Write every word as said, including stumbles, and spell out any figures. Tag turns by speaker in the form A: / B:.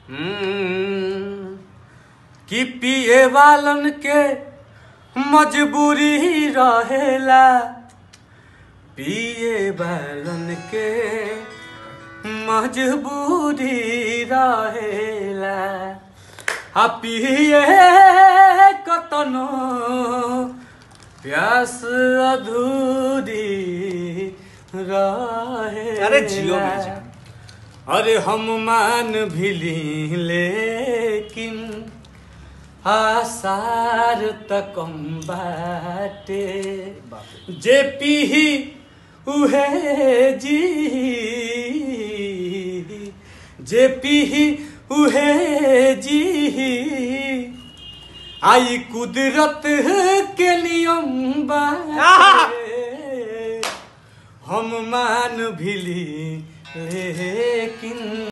A: कि पिए वालन के मजबूरी रहेला, पिए वालन के मजबूरी रहेला। आ पिए कतनो प्यास अधूरी रहे।
B: अरे जियो मेरे,
A: अरे हम मान भी लेकिन आसार तकम बाटे। जे पीही उहे जी, जे पीही उहे जी। आई कुदरत के नियम बाटे। हम मान भी लेकिन